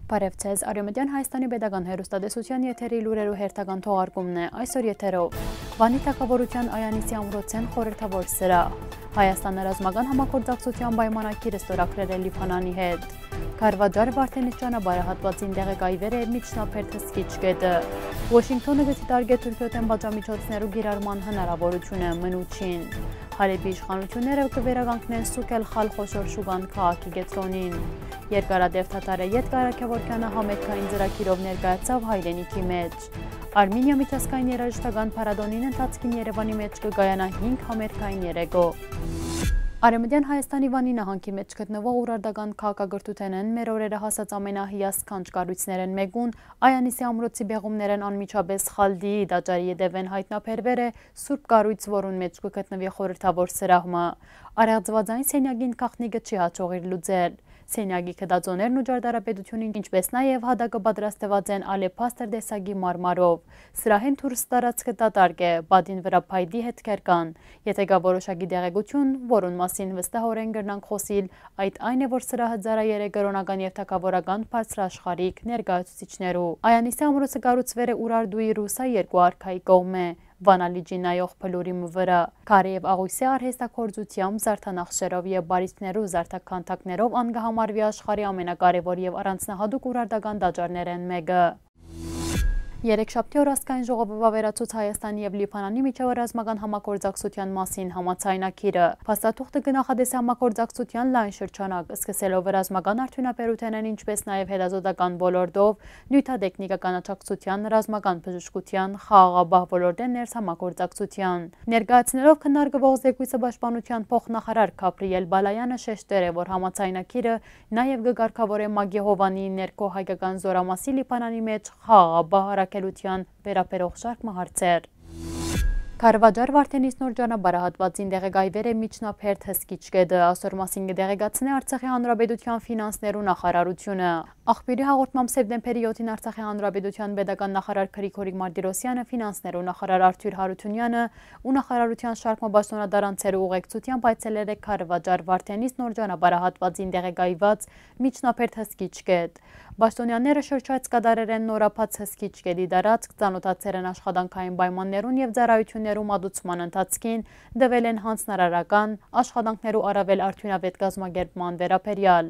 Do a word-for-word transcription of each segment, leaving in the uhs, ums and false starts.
Բարև ձեզ, Արևմտյան Հայաստանի Պետական հեռուստատեսության եթերի լուրերու հերթական թողարկումն է, այսօր եթերով Վանի թագավորության Այանիսի ամրոցեն խորհրդավոր սրահ, Հայաստանը ռազմական համագործակցության պայմանագիր ստորագրել է Լիբանանի հետ, Քարվաճար Վարդենիս ճանապարհահատվածին տեղեկայվել է միջնաբերդ հսկիչ գետը, Վաշինգտոնը դիտարկե Թուրքիոդեն պատժամիջոցներու կիրառման հնարավորությունը Մնուչին, Հալեբի իշխանությունները կվերականգնեն Սուկել Խալ խոշոր շուգան քաղաքի կենտրոնին, Երկարադև Թաթարը Ետ Կարաքևորքյանը համերգային ծրագիրով ներկայացավ հայրենիքի մեջ, Արմենիա միջազգային երաժշտական փառատոնին ընթացքին Երևանի մեջ կգայանա հինգ համերգային երեկո։ Արևմտյան Հայաստանի Վանի նահանգի մեջ գտնվող Ուրարտական քաղաքագրթութենեն մեր օրերը հասած ամենահիասքանչ կառույցներն մեկուն Այանիսի ամրոցի բեղումներն անմիջապես Խալդիի տաճարի ետևեն հայտնաբերվել է Սուրբ կառույց, որուն մեջ կգտնվի խորհրդավոր սրահը։ Արեղծվածային սենյակին գաղտնիքը չի հաջողիր լուծել։ Սենյակի քդածոներն ու ճարտարապետությունին, ինչպես նաև հատակը պատրաստված են ալեփաստր տեսակի մարմարով։ Սրահին դուրս տարածքը դատարկ է, բադին վրա փայտի հետքեր կան։ Եթե կա որոշակի տեղեկություն, որուն մասին վստահորեն կրնանք խոսիլ, այդ այն է, որ սրահը ծառայել է կրոնական և թագավորական բարձրաշխարհիկ ներկայացուցիչներու։ Այանիսի ամրոցը կառուցվել է Ուրարտուի Ռուսա երկու արքայի կողմէ։ Վանալիջի նայող փլուրի վրա, քարե և աղույսի արհեստագործությամբ, զարդանախշերով և բարիքներու զարդաքանդակներով անգահամարվի աշխարհի ամենակարևոր և առանձնահատուկ ուրարտական տաճարներն մեկը։ Երեքշաբթի օր ազգային ժողովը վավերացուց Հայաստանի և Լիբանանի միջև ռազմական համագործակցության մասին համաձայնագիրը։ Փաստաթուղթը կնախադեսի համագործակցության լայն շրջանակ, սկսելով ռազմական արդյունաբերութենեն, ինչպես նաև հետազոտական ոլորտով, նյութատեխնիկական աջակցության, ռազմական բժշկության, խաղաղապահ ոլորտեն ներս համագործակցության։ Ներկայացնելով քննարկվող զեկույցը պաշտպանության փոխնախարար Գաբրիել Բալայանը շեշտել է, որ համաձայնագիրը նաև կկարգավորե Մագեհովանի ներքո հայկական զորամասի Լիբանանի մեջ խաղաղապահ առաքելության վերաբերող շարք հարցեր։ Քարվաճար Վարդենիս նոր ճանապարհահատվածին տեղեկայվել է միջնաբերդ հսկիչ գետը, այսօր մասին կտեղեկացնի Արցախի Հանրապետության ֆինանսներու նախարարությունը։ Աղբյուրի հաղորդմամբ սեպտեմբերի յոթին Արցախի Հանրապետության պետական նախարար Գրիգորի Մարտիրոսյանը, ֆինանսներու նախարար Արթուր Հարությունյանը ու նախարարության շարք պաշտոնատարանցերու ուղեկցությամբ այցելել է Քարվաճար Վարդենիս նոր ճանապարհահատվածին տեղեկայված միջնաբերդ հսկիչ գետ։ Պաշտոնյաները շրջայց կատարել են նորաբաց հսկիչ գետի տարածք, ծանոթացել են աշխատանքային պայմաններուն և ծառայություններու մատուցման ընթացքին, տվել են հանձնարարական աշխատանքներու առավել արդյունավետ կազմակերպման վերաբերյալ։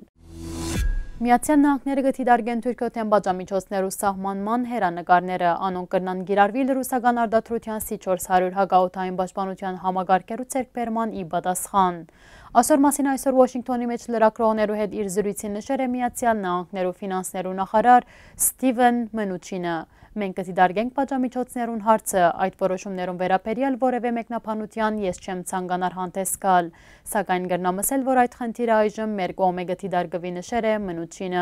Միացյալ Նահանգները կդիտարկեն Թուրքիոդեն պատժամիջոցներու սահմանման հեռանկարները, անոնք կրնան կիրառվել ռուսական արտադրության Սի չորս հարյուր հակաօդային պաշտպանության համակարգերու ձեռքբերման ի պատասխան։ Այսօր մասին այսօր Վաշինգտոնի մեջ լրագրողներու հետ իր զրույցին նշել է Միացյալ Նահանգներու ֆինանսներու նախարար Ստիվեն Մնուչինը։ Մենք կդիտարկենք պատժամիջոցներուն հարցը, այդ որոշումներուն վերաբերյալ որևէ մեկնաբանության ես չեմ ցանկանար հանդես գալ, սակայն կրնամ ասել, որ այդ խնդիրը այժմ մեր կողմէ կդիտարկվի, նշել է Մնուչինը։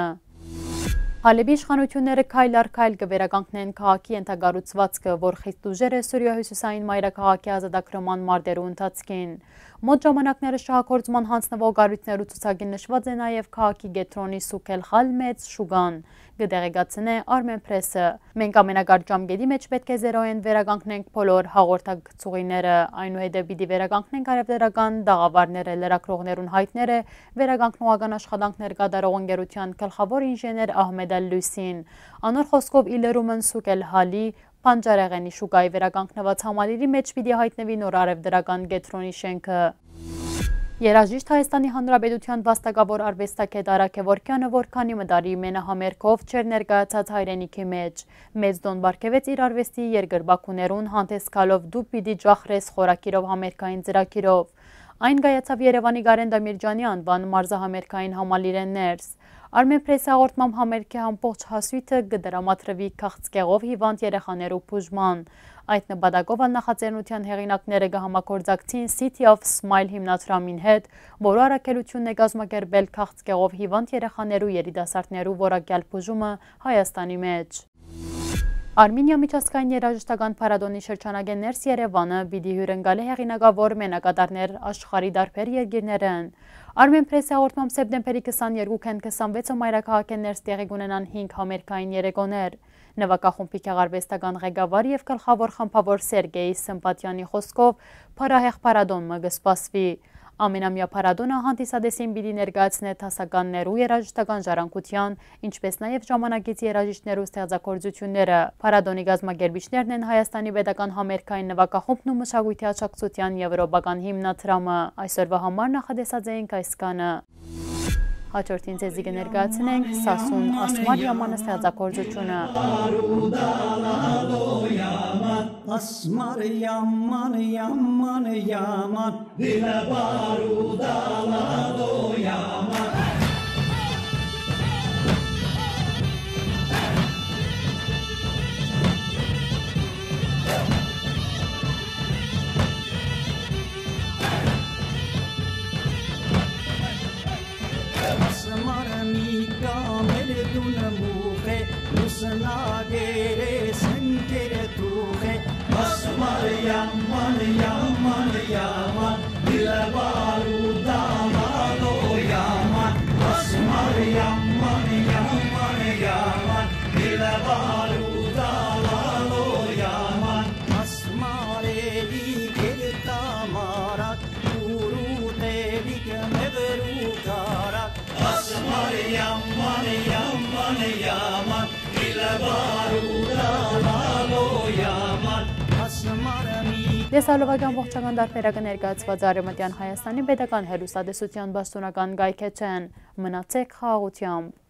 Հալեբի իշխանությունները քայլ առ քայլ կվերականգնեն քաղաքի ենթակառուցվածքը, որ խիստ ուժեր է Սուրիա-հյուսիսային մայրաքաղաքի ազատագրման մարտերու ընթացքին։ Մոտ ժամանակները շահագործման հանձնվող կառույցներու ցուցակին նշված է նաև քաղաքի կենտրոնի Սուկել Խալ մեծ շուգան, կտեղեկացնե Armen Press-ը։ Մենք ամենակարճ ժամկետի մեջ պետք է զերոյեն վերականգնենք բոլոր հաղորդակցուղիները, այնուհետև պիտի վերականգնենք արևելական տաղավարները, լրագրողներուն հայտներ է վերականգնողական աշխատանքներ կատարող ընկերության գլխավոր ինժեներ Ահմեդ Ալ-Լույսին։ Անոր խոսքով ի լրումն Սուկել Հալի Պանջարեղենի շուկայի վերականգնված համալիրի մեջ պիտի հայտնվի նոր արևդրական կենտրոնի շենքը։ Երաժիշտ Հայաստանի Հանրապետության վաստակավոր արվեստագետ Արաքևորքյանը, որ քանի մտարի մենահամերգով չէր ներկայացած հայրենիքի մեջ, մեծ տոն պարգևեց իր արվեստի երկրպագուներուն, հանդես գալով «Դու պիտի ջախրես» խորագիրով համերգային ծրագիրով։ Այն կայացավ Երևանի Գարեն Դամիրճանի անվան մարզահամերգային համալիրեն ներս։ Armen Press-ի հաղորդմամբ համերգի ամբողջ հասույթը կդրամատրվի քաղցկեղով հիվանդ երեխաներու բուժման։ Այդ նպատակով նախաձեռնության հեղինակները կհամագործակցին City of Smile հիմնադրամին հետ, որը առաքելությունն է կազմակերպել քաղցկեղով հիվանդ երեխաներու երիտասարդներու որակյալ բուժումը Հայաստանի մեջ։ Արմենիա միջազգային երաժշտական փառատոնի շրջանակ է ներս Երևանը, պիտի հյուրընկալի հեղինակավոր մենակատարներ աշխարհի տարբեր երկիրներեն։ Armen Press-ի հաղորդմամբ սեպտեմբերի քսաներկուին քսանվեցը մայրաքաղաք ներս տեղի կունենան հինգ համերգային երեկոներ։ Նվագախումբի գեղարվեստական ղեկավար և գլխավոր խմբավոր Սերգեյ Սմպատյանի խոսքով փառահեղ փառատոնը կսպասվի։ Ամենամյա փառատոնը հանդիսադեսին պիտի ներկայացնե դասականներու երաժշտական ժառանգության, ինչպես նաև ժամանակից երաժիշտներու ստեղծագործությունները։ Փառատոնի կազմակերպիչներն են Հայաստանի պետական համերգային նվագախումբն ու մշակույթի աջակցության եվրոպական հիմնադրամը։ Այսօրվա համար նախադեսած էինք այս կանը։ Հաջորդին ձեզի կներկայացնենք Սասուն Ասմար Յամանը ստեղծագործությունը։ Ասմար Յաման Յաման Յաման դիլը բարուդալադո Յաման Nagere senkere tuhe Asmar yaman yaman yaman Dile barudalado yaman Asmar yaman yaman yaman Dile barudalado yaman Asmar eli geltamarak Uru telik mevru karak Asmar yaman yaman yaman Լեսալովական ողջական դարբերակը ներկայացված Արևմտյան Հայաստանի պետական հեռուստատեսության բաժնորական գայքեչեն մնացեք խաղաղությամբ։